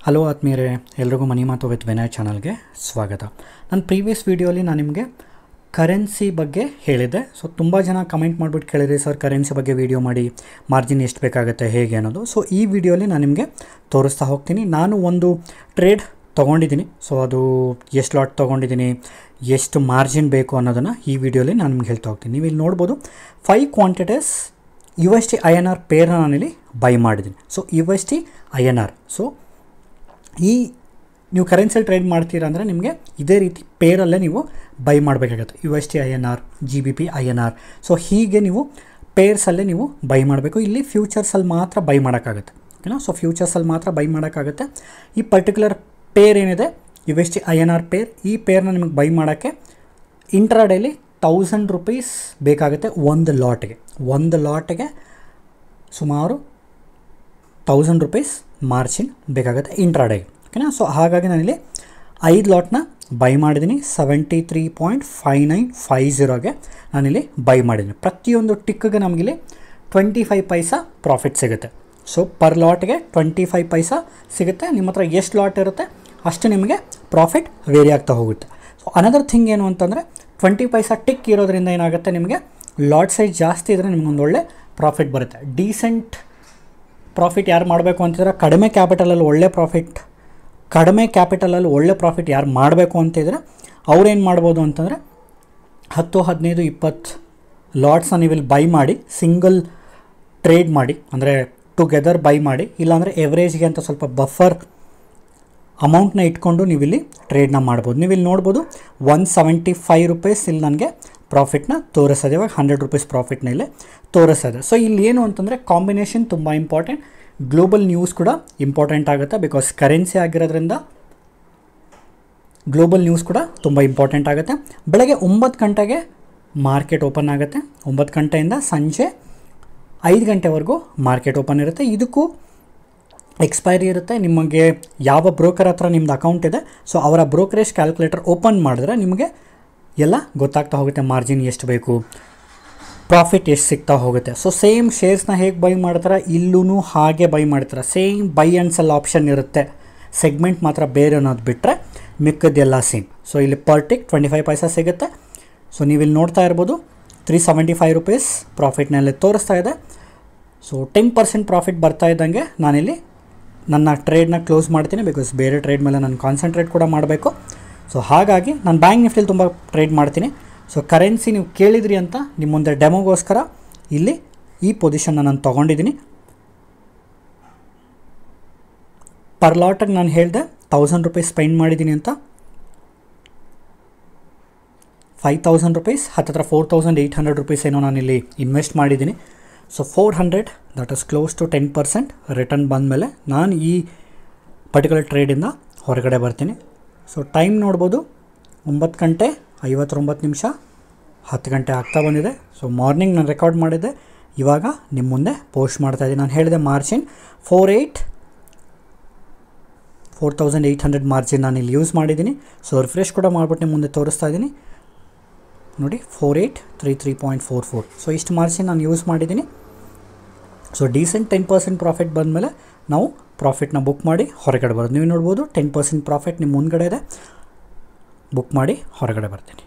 Hello ಆತ್ಮೀಯರೇ, ಎಲ್ರಿಗೂ ಮನಿ ಮಾತು ವಿತ್ ವಿನಯ್ ಚಾನಲ್ಗೆ ಸ್ವಾಗತ. ನನ್ನ ಪ್ರೀವಿಯಸ್ ವೀಡಿಯೋಲಿ ನಾನು ನಿಮಗೆ ಕರೆನ್ಸಿ ಬಗ್ಗೆ ಹೇಳಿದ್ದೆ. ಸೊ ತುಂಬ ಜನ ಕಮೆಂಟ್ ಮಾಡಿಬಿಟ್ಟು ಕೇಳಿದ್ರಿ, ಸರ್ ಕರೆನ್ಸಿ ಬಗ್ಗೆ ವೀಡಿಯೋ ಮಾಡಿ, ಮಾರ್ಜಿನ್ ಎಷ್ಟು ಬೇಕಾಗುತ್ತೆ ಹೇಗೆ ಅನ್ನೋದು. ಸೊ ಈ ವಿಡಿಯೋಲಿ ನಾನು ನಿಮಗೆ ತೋರಿಸ್ತಾ ಹೋಗ್ತೀನಿ. ನಾನು ಒಂದು ಟ್ರೇಡ್ ತೊಗೊಂಡಿದ್ದೀನಿ. ಸೊ ಅದು ಎಷ್ಟು ಲಾಟ್ ತೊಗೊಂಡಿದ್ದೀನಿ, ಎಷ್ಟು ಮಾರ್ಜಿನ್ ಬೇಕು ಅನ್ನೋದನ್ನು ಈ ವಿಡಿಯೋಲಿ ನಾನು ನಿಮ್ಗೆ ಹೇಳ್ತಾ ಹೋಗ್ತೀನಿ. ನೀವು ಇಲ್ಲಿ ನೋಡ್ಬೋದು 5 ಕ್ವಾಂಟಿಟೀಸ್ USD INR ಪೇರ್ನ ನಾನಿಲ್ಲಿ ಬೈ ಮಾಡಿದ್ದೀನಿ. So USD INR. ಸೊ ಈ ನೀವು ಕರೆನ್ಸಿಯಲ್ಲಿ ಟ್ರೇಡ್ ಮಾಡ್ತೀರಾ ಅಂದರೆ ನಿಮಗೆ ಇದೇ ರೀತಿ ಪೇರಲ್ಲೇ ನೀವು ಬೈ ಮಾಡಬೇಕಾಗುತ್ತೆ. USD INR, GBP INR. So ಹೀಗೆ ನೀವು ಪೇರ್ಸಲ್ಲೇ ನೀವು ಬೈ ಮಾಡಬೇಕು. ಇಲ್ಲಿ ಫ್ಯೂಚರ್ಸಲ್ಲಿ ಮಾತ್ರ ಬೈ ಮಾಡೋಕ್ಕಾಗುತ್ತೆ, ಓಕೆನಾ. ಸೊ ಫ್ಯೂಚರ್ಸಲ್ಲಿ ಮಾತ್ರ ಬೈ ಮಾಡೋಕ್ಕಾಗುತ್ತೆ. ಈ ಪರ್ಟಿಕ್ಯುಲರ್ ಪೇರ್ ಏನಿದೆ USD INR ಪೇರ್, ಈ ಪೇರ್ನ ನಿಮಗೆ ಬೈ ಮಾಡೋಕ್ಕೆ ಇಂಟ್ರಾಡೇಲಿ 1000 ರೂಪೀಸ್ ಬೇಕಾಗುತ್ತೆ. ಒಂದು ಲಾಟಿಗೆ ಸುಮಾರು 1000 ರೂಪೀಸ್ ಮಾರ್ಜಿನ್ ಬೇಕಾಗುತ್ತೆ ಇಂಟ್ರಾಡೇಗೆ, ಓಕೆನಾ. ಸೊ ಹಾಗಾಗಿ ನಾನಿಲ್ಲಿ 5 ಲಾಟ್ನ ಬೈ ಮಾಡಿದ್ದೀನಿ. 73.5950ಗೆ ನಾನಿಲ್ಲಿ ಬೈ ಮಾಡಿದ್ದೀನಿ. ಪ್ರತಿಯೊಂದು ಟಿಕ್ಗೆ ನಮಗಿಲ್ಲಿ 25 ಪೈಸಾ ಪ್ರಾಫಿಟ್ ಸಿಗುತ್ತೆ. ಸೊ ಪರ್ ಲಾಟ್ಗೆ 25 ಪೈಸಾ ಸಿಗುತ್ತೆ. ನಿಮ್ಮ ಹತ್ರ ಎಷ್ಟು ಲಾಟ್ ಇರುತ್ತೆ ಅಷ್ಟು ನಿಮಗೆ ಪ್ರಾಫಿಟ್ ವೇರಿ ಆಗ್ತಾ ಹೋಗುತ್ತೆ. ಸೊ ಅನದರ್ ಥಿಂಗ್ ಏನು ಅಂತಂದರೆ 20 ಪೈಸಾ ಟಿಕ್ ಇರೋದ್ರಿಂದ ಏನಾಗುತ್ತೆ, ನಿಮಗೆ ಲಾಟ್ ಸೈಜ್ ಜಾಸ್ತಿ ಇದ್ದರೆ ನಿಮಗೊಂದು ಒಳ್ಳೆ ಪ್ರಾಫಿಟ್ ಬರುತ್ತೆ. ಡೀಸೆಂಟ್ ಪ್ರಾಫಿಟ್ ಯಾರು ಮಾಡಬೇಕು ಅಂತಿದ್ರೆ, ಕಡಿಮೆ ಕ್ಯಾಪಿಟಲಲ್ಲಿ ಒಳ್ಳೆ ಪ್ರಾಫಿಟ್ ಯಾರು ಮಾಡಬೇಕು ಅಂತಿದ್ರೆ ಅವ್ರೇನು ಮಾಡ್ಬೋದು ಅಂತಂದರೆ 10, 15, 20 ಲಾಟ್ಸನ್ನ ನೀವು ಇಲ್ಲಿ ಬೈ ಮಾಡಿ, ಸಿಂಗಲ್ ಟ್ರೇಡ್ ಮಾಡಿ, ಅಂದರೆ ಟುಗೆದರ್ ಬೈ ಮಾಡಿ. ಇಲ್ಲಾಂದರೆ ಎವರೇಜ್ಗೆ ಅಂತ ಸ್ವಲ್ಪ ಬಫರ್ ಅಮೌಂಟ್ನ ಇಟ್ಕೊಂಡು ನೀವಿಲ್ಲಿ ಟ್ರೇಡ್ನ ಮಾಡ್ಬೋದು. ನೀವು ಇಲ್ಲಿ ನೋಡ್ಬೋದು 175 ರೂಪೀಸ್ ಇಲ್ಲಿ ನನಗೆ ಪ್ರಾಫಿಟ್ನ ತೋರಿಸೋದು. ಇವಾಗ 100 ರೂಪೀಸ್ ಪ್ರಾಫಿಟ್ನ ಇಲ್ಲೇ ತೋರಿಸೋದು. ಸೊ ಇಲ್ಲಿ ಏನು ಅಂತಂದರೆ ಕಾಂಬಿನೇಷನ್ ತುಂಬ ಇಂಪಾರ್ಟೆಂಟ್. ಗ್ಲೋಬಲ್ ನ್ಯೂಸ್ ಕೂಡ ಇಂಪಾರ್ಟೆಂಟ್ ಆಗುತ್ತೆ. ಬಿಕಾಸ್ ಕರೆನ್ಸಿ ಆಗಿರೋದ್ರಿಂದ ಗ್ಲೋಬಲ್ ನ್ಯೂಸ್ ಕೂಡ ತುಂಬ ಇಂಪಾರ್ಟೆಂಟ್ ಆಗುತ್ತೆ. ಬೆಳಗ್ಗೆ 9 ಗಂಟೆಗೆ ಮಾರ್ಕೆಟ್ ಓಪನ್ ಆಗುತ್ತೆ. 9 ಗಂಟೆಯಿಂದ ಸಂಜೆ 5 ಗಂಟೆವರೆಗೂ ಮಾರ್ಕೆಟ್ ಓಪನ್ ಇರುತ್ತೆ. ಇದಕ್ಕೂ ಎಕ್ಸ್ಪೈರಿ ಇರುತ್ತೆ. ನಿಮಗೆ ಯಾವ ಬ್ರೋಕರ್ ಹತ್ರ ನಿಮ್ಮದು ಅಕೌಂಟ್ ಇದೆ, ಸೊ ಅವರ ಬ್ರೋಕರೇಜ್ ಕ್ಯಾಲ್ಕುಲೇಟರ್ ಓಪನ್ ಮಾಡಿದ್ರೆ ನಿಮಗೆ ಎಲ್ಲ ಗೊತ್ತಾಗ್ತಾ ಹೋಗುತ್ತೆ. ಮಾರ್ಜಿನ್ ಎಷ್ಟು ಬೇಕು, ಪ್ರಾಫಿಟ್ ಎಷ್ಟು ಸಿಗ್ತಾ ಹೋಗುತ್ತೆ. ಸೊ ಸೇಮ್ ಶೇರ್ಸ್ನ ಹೇಗೆ ಬೈ ಮಾಡ್ತಾರೆ ಇಲ್ಲೂ ಹಾಗೆ ಬೈ ಮಾಡ್ತಾರೆ. Same buy and sell option ಇರುತ್ತೆ. ಸೆಗ್ಮೆಂಟ್ ಮಾತ್ರ ಬೇರೆ ಅನ್ನೋದು ಬಿಟ್ಟರೆ ಮಿಕ್ಕದ್ದೆಲ್ಲ ಸೇಮ್. ಸೊ ಇಲ್ಲಿ ಪರ್ ಟಿಕ್ 25 ಪೈಸಾ ಸಿಗುತ್ತೆ. ಸೊ ನೀವಿಲ್ಲಿ ನೋಡ್ತಾ ಇರ್ಬೋದು 375 ರೂಪೀಸ್ ಪ್ರಾಫಿಟ್ನಲ್ಲಿ ತೋರಿಸ್ತಾ ಇದೆ. ಸೊ 10% ಪ್ರಾಫಿಟ್ ಬರ್ತಾ ಇದ್ದಂಗೆ ನಾನಿಲ್ಲಿ ನನ್ನ ಟ್ರೇಡ್ನ ಕ್ಲೋಸ್ ಮಾಡ್ತೀನಿ. ಬಿಕಾಸ್ ಬೇರೆ ಟ್ರೇಡ್ ಮೇಲೆ ನಾನು ಕಾನ್ಸಂಟ್ರೇಟ್ ಕೂಡ ಮಾಡಬೇಕು. ಸೊ ಹಾಗಾಗಿ ನಾನು ಬ್ಯಾಂಕ್ ನಿಫ್ಟಿಲಿ ತುಂಬ ಟ್ರೇಡ್ ಮಾಡ್ತೀನಿ. ಸೊ ಕರೆನ್ಸಿ ನೀವು ಕೇಳಿದ್ರಿ ಅಂತ ನಿಮ್ಮ ಮುಂದೆ ಡೆಮೋಗೋಸ್ಕರ ಇಲ್ಲಿ ಈ ಪೊಸಿಷನ್ನ ನಾನು ತೊಗೊಂಡಿದ್ದೀನಿ. ಪರ್ ಲಾಟಿಗೆ ನಾನು ಹೇಳಿದೆ 1000 ರೂಪೀಸ್ ಸ್ಪೆಂಡ್ ಮಾಡಿದ್ದೀನಿ ಅಂತ. 5000 ರೂಪೀಸ್, ಹತ್ತಿರ 4800 ರೂಪೀಸ್ ಏನೋ ನಾನಿಲ್ಲಿ ಇನ್ವೆಸ್ಟ್ ಮಾಡಿದ್ದೀನಿ. So 400, that is close to 10% return ಬಂದಮೇಲೆ ನಾನು ಈ ಪರ್ಟಿಕ್ಯುಲರ್ ಟ್ರೇಡಿಂದ ಹೊರಗಡೆ ಬರ್ತೀನಿ. ಸೊ ಟೈಮ್ ನೋಡ್ಬೋದು 9 ಗಂಟೆ 59 ನಿಮಿಷ, 10 ಗಂಟೆ ಆಗ್ತಾ ಬಂದಿದೆ. ಸೊ ಮಾರ್ನಿಂಗ್ ನಾನು ರೆಕಾರ್ಡ್ ಮಾಡಿದ್ದೆ, ಇವಾಗ ನಿಮ್ಮ ಮುಂದೆ ಪೋಸ್ಟ್ ಮಾಡ್ತಾಯಿದ್ದೀನಿ. ನಾನು ಹೇಳಿದೆ ಮಾರ್ಜಿನ್ 4800 ಮಾರ್ಜಿನ್ ನಾನು ಇಲ್ಲಿ ಯೂಸ್ ಮಾಡಿದ್ದೀನಿ. ಸೊ ರಿಫ್ರೆಶ್ ಕೂಡ ಮಾಡಿಬಿಟ್ಟು ನಿಮ್ಮ ಮುಂದೆ ತೋರಿಸ್ತಾ ಇದ್ದೀನಿ ನೋಡಿ, 4833.44. ಸೊ ಇಷ್ಟು ಮಾರ್ಜಿನ್ ನಾನು ಯೂಸ್ ಮಾಡಿದ್ದೀನಿ. ಸೊ ಡೀಸೆಂಟ್ 10% ಪ್ರಾಫಿಟ್ ಬಂದಮೇಲೆ ನಾವು ಪ್ರಾಫಿಟ್ನ ಬುಕ್ ಮಾಡಿ ಹೊರಗಡೆ ಬರೋದು. ನೀವು ನೋಡ್ಬೋದು 10% ಪ್ರಾಫಿಟ್ ನಿಮ್ಮ ಮುಂದ್ಗಡೆ ಇದೆ. ಬುಕ್ ಮಾಡಿ ಹೊರಗಡೆ ಬರ್ತೀನಿ.